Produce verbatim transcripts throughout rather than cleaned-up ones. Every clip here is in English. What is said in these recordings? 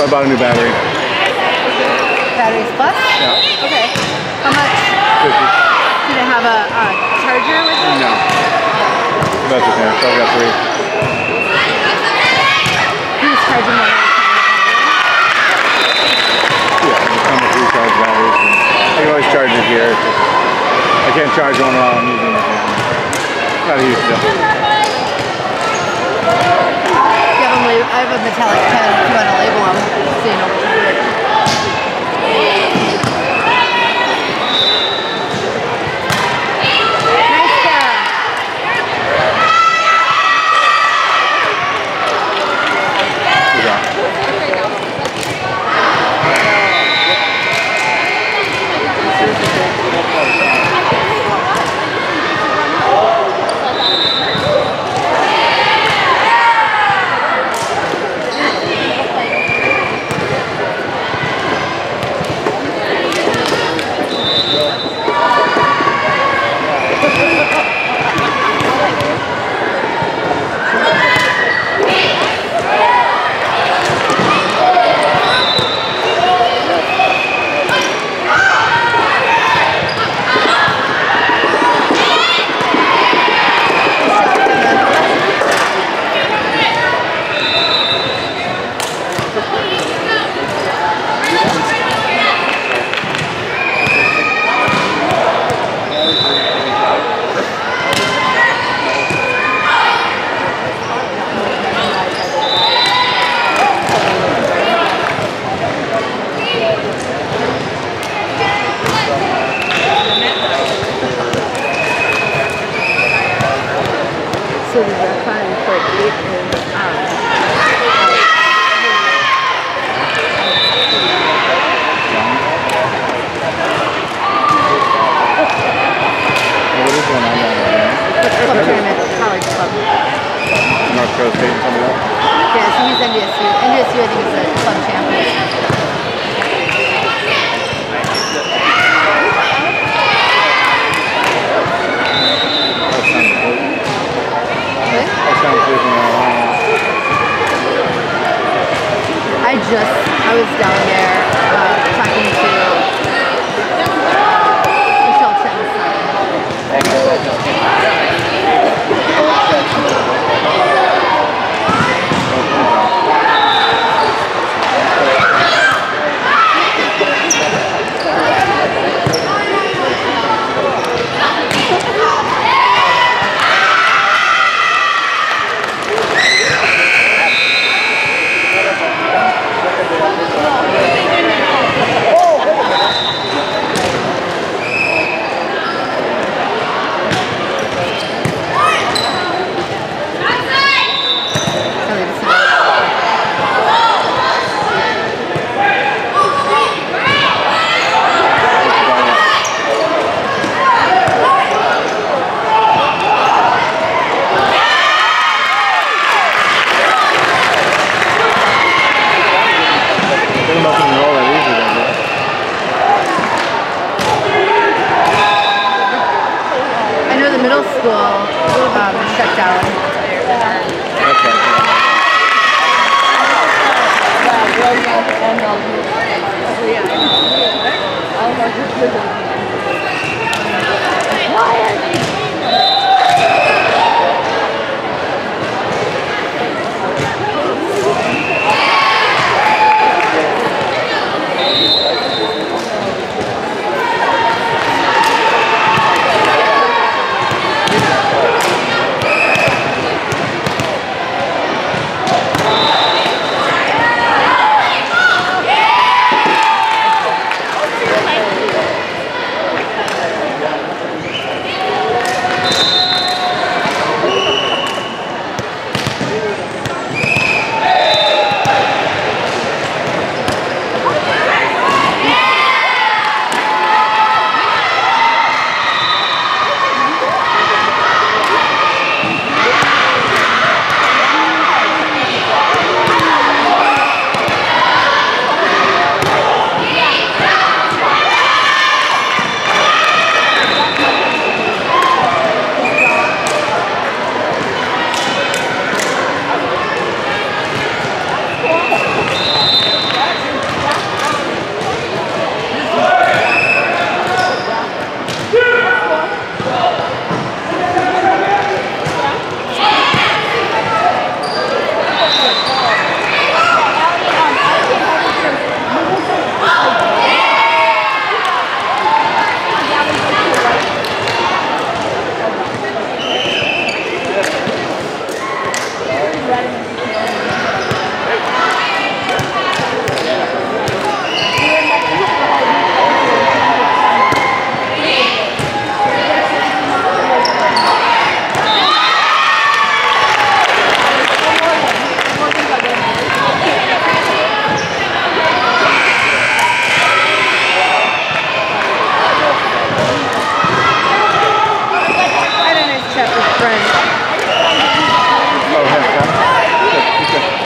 I bought a new battery. Batteries plus? Yeah. Okay. How much? fifty. Did it have a uh, charger with it? No. That's okay. So I've got three. Who's charging one? Yeah, they come with three charge batteries. And I can always charge it here. I can't charge one while I'm using it. Not a huge deal. I have a metallic pen if you want to label them so you know which is which. Nice job. Good job. So the fun for it is um, What is going on down there? club tournament, college club. North Dakota State and something else? Yeah, so he's N D S U. N D S U I think is a club champion. I just, I was down there uh, talking to Michelle Chen's middle school um, shut down. friend. Oh, yeah, yeah. Good, good.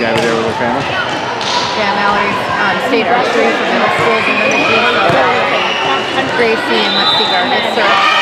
Gabby there with her family? Yeah, Mallory's um, state archery for middle schools in Mimicry. So Gracie and Lexi Gargis are all